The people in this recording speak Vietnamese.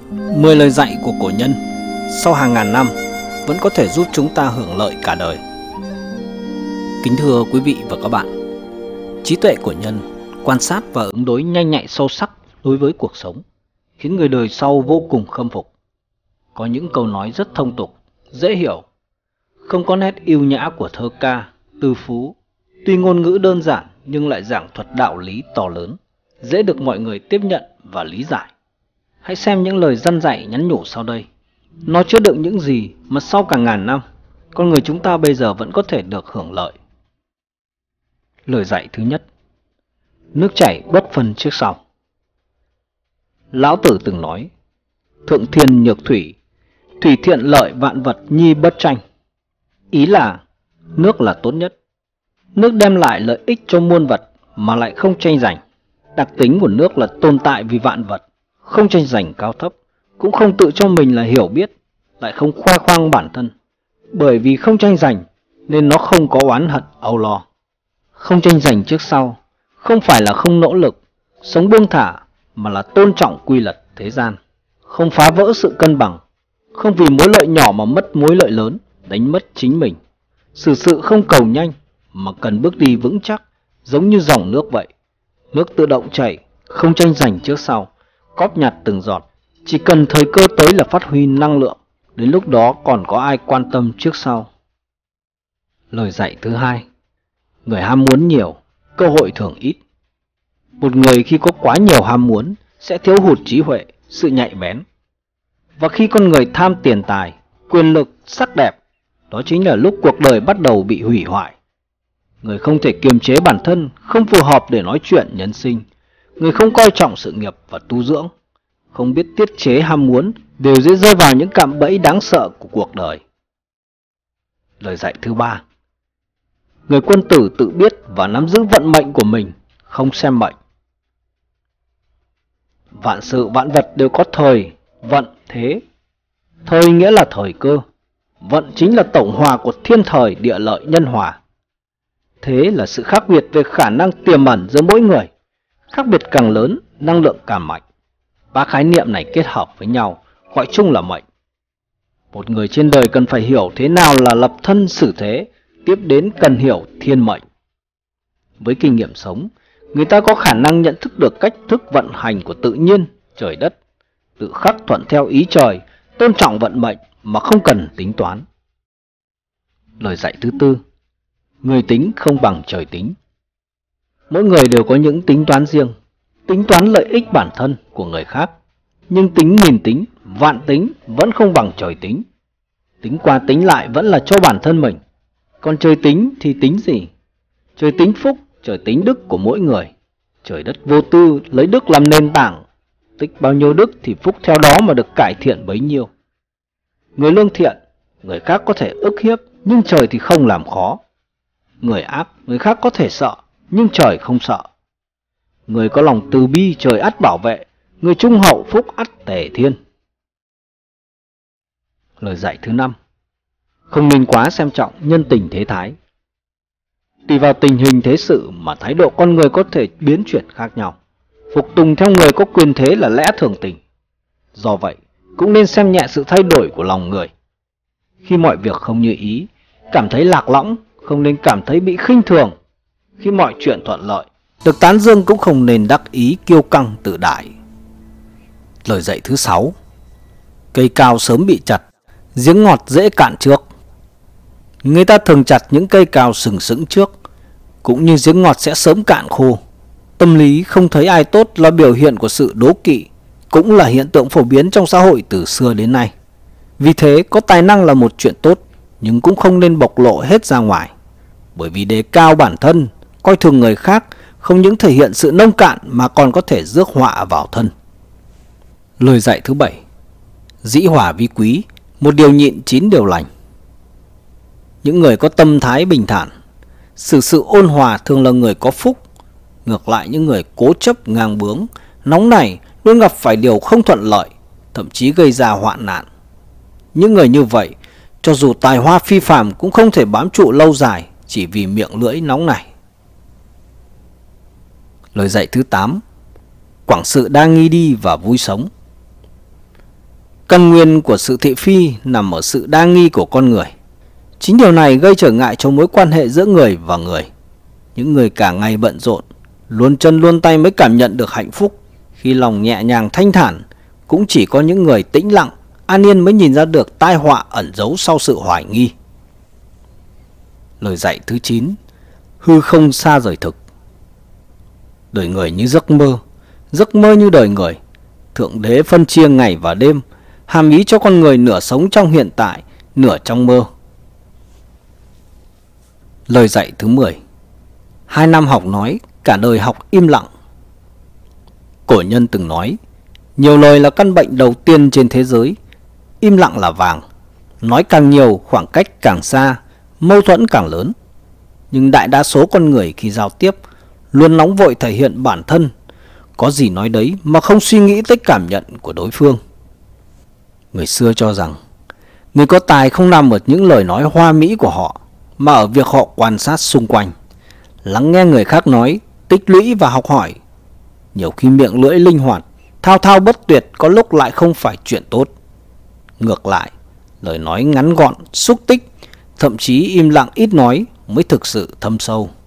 10 lời dạy của cổ nhân sau hàng ngàn năm vẫn có thể giúp chúng ta hưởng lợi cả đời. Kính thưa quý vị và các bạn, trí tuệ của nhân, quan sát và ứng đối nhanh nhạy sâu sắc đối với cuộc sống khiến người đời sau vô cùng khâm phục. Có những câu nói rất thông tục, dễ hiểu, không có nét yêu nhã của thơ ca, từ phú. Tuy ngôn ngữ đơn giản nhưng lại giảng thuật đạo lý to lớn, dễ được mọi người tiếp nhận và lý giải. Hãy xem những lời răn dạy nhắn nhủ sau đây. Nó chứa đựng những gì mà sau cả ngàn năm, con người chúng ta bây giờ vẫn có thể được hưởng lợi. Lời dạy thứ nhất: nước chảy bất phân trước sau. Lão Tử từng nói: thượng thiên nhược thủy, thủy thiện lợi vạn vật nhi bất tranh. Ý là nước là tốt nhất. Nước đem lại lợi ích cho muôn vật mà lại không tranh giành. Đặc tính của nước là tồn tại vì vạn vật, không tranh giành cao thấp, cũng không tự cho mình là hiểu biết, lại không khoe khoang bản thân. Bởi vì không tranh giành nên nó không có oán hận âu lo. Không tranh giành trước sau không phải là không nỗ lực, sống buông thả, mà là tôn trọng quy luật thế gian, không phá vỡ sự cân bằng, không vì mối lợi nhỏ mà mất mối lợi lớn, đánh mất chính mình. Xử sự không cầu nhanh mà cần bước đi vững chắc, giống như dòng nước vậy. Nước tự động chảy, không tranh giành trước sau, cóp nhặt từng giọt, chỉ cần thời cơ tới là phát huy năng lượng, đến lúc đó còn có ai quan tâm trước sau. Lời dạy thứ hai: người ham muốn nhiều, cơ hội thường ít. Một người khi có quá nhiều ham muốn sẽ thiếu hụt trí huệ, sự nhạy bén. Và khi con người tham tiền tài, quyền lực, sắc đẹp, đó chính là lúc cuộc đời bắt đầu bị hủy hoại. Người không thể kiềm chế bản thân, không phù hợp để nói chuyện nhân sinh. Người không coi trọng sự nghiệp và tu dưỡng, không biết tiết chế ham muốn, đều dễ rơi vào những cạm bẫy đáng sợ của cuộc đời. Lời dạy thứ ba: người quân tử tự biết và nắm giữ vận mệnh của mình, không xem mệnh. Vạn sự vạn vật đều có thời, vận, thế. Thời nghĩa là thời cơ, vận chính là tổng hòa của thiên thời địa lợi nhân hòa. Thế là sự khác biệt về khả năng tiềm ẩn giữa mỗi người. Khác biệt càng lớn, năng lượng càng mạnh. Ba khái niệm này kết hợp với nhau, gọi chung là mệnh. Một người trên đời cần phải hiểu thế nào là lập thân xử thế, tiếp đến cần hiểu thiên mệnh. Với kinh nghiệm sống, người ta có khả năng nhận thức được cách thức vận hành của tự nhiên, trời đất, tự khắc thuận theo ý trời, tôn trọng vận mệnh mà không cần tính toán. Lời dạy thứ tư: người tính không bằng trời tính. Mỗi người đều có những tính toán riêng, tính toán lợi ích bản thân của người khác, nhưng tính nghìn tính, vạn tính vẫn không bằng trời tính. Tính qua tính lại vẫn là cho bản thân mình. Còn trời tính thì tính gì? Trời tính phúc, trời tính đức của mỗi người. Trời đất vô tư, lấy đức làm nền tảng. Tích bao nhiêu đức thì phúc theo đó mà được cải thiện bấy nhiêu. Người lương thiện, người khác có thể ức hiếp, nhưng trời thì không làm khó. Người ác, người khác có thể sợ, nhưng trời không sợ. Người có lòng từ bi, trời ắt bảo vệ. Người trung hậu, phúc ắt tề thiên. Lời dạy thứ năm: không nên quá xem trọng nhân tình thế thái. Tùy vào tình hình thế sự mà thái độ con người có thể biến chuyển khác nhau. Phục tùng theo người có quyền thế là lẽ thường tình. Do vậy, cũng nên xem nhẹ sự thay đổi của lòng người. Khi mọi việc không như ý, cảm thấy lạc lõng, không nên cảm thấy bị khinh thường. Khi mọi chuyện thuận lợi, được tán dương cũng không nên đắc ý kiêu căng tự đại. Lời dạy thứ sáu: cây cao sớm bị chặt, giếng ngọt dễ cạn trước. Người ta thường chặt những cây cao sừng sững trước, cũng như giếng ngọt sẽ sớm cạn khô. Tâm lý không thấy ai tốt là biểu hiện của sự đố kỵ, cũng là hiện tượng phổ biến trong xã hội từ xưa đến nay. Vì thế, có tài năng là một chuyện tốt, nhưng cũng không nên bộc lộ hết ra ngoài. Bởi vì đề cao bản thân, coi thường người khác, không những thể hiện sự nông cạn mà còn có thể rước họa vào thân. Lời dạy thứ bảy: dĩ hòa vi quý, một điều nhịn 9 điều lành. Những người có tâm thái bình thản, xử sự ôn hòa thường là người có phúc. Ngược lại, những người cố chấp ngang bướng, nóng nảy luôn gặp phải điều không thuận lợi, thậm chí gây ra hoạn nạn. Những người như vậy, cho dù tài hoa phi phàm cũng không thể bám trụ lâu dài chỉ vì miệng lưỡi nóng nảy. Lời dạy thứ 8: quảng sự đa nghi đi và vui sống. Căn nguyên của sự thị phi nằm ở sự đa nghi của con người. Chính điều này gây trở ngại cho mối quan hệ giữa người và người. Những người cả ngày bận rộn, luôn chân luôn tay mới cảm nhận được hạnh phúc. Khi lòng nhẹ nhàng thanh thản, cũng chỉ có những người tĩnh lặng, an yên mới nhìn ra được tai họa ẩn giấu sau sự hoài nghi. Lời dạy thứ 9: hư không xa rời thực. Đời người như giấc mơ như đời người. Thượng đế phân chia ngày và đêm, hàm ý cho con người nửa sống trong hiện tại, nửa trong mơ. Lời dạy thứ 10: 2 năm học nói, cả đời học im lặng. Cổ nhân từng nói, nhiều lời là căn bệnh đầu tiên trên thế giới. Im lặng là vàng. Nói càng nhiều, khoảng cách càng xa, mâu thuẫn càng lớn. Nhưng đại đa số con người khi giao tiếp luôn nóng vội thể hiện bản thân, có gì nói đấy mà không suy nghĩ tới cảm nhận của đối phương. Người xưa cho rằng người có tài không nằm ở những lời nói hoa mỹ của họ, mà ở việc họ quan sát xung quanh, lắng nghe người khác nói, tích lũy và học hỏi. Nhiều khi miệng lưỡi linh hoạt, thao thao bất tuyệt có lúc lại không phải chuyện tốt. Ngược lại, lời nói ngắn gọn, xúc tích, thậm chí im lặng ít nói mới thực sự thâm sâu.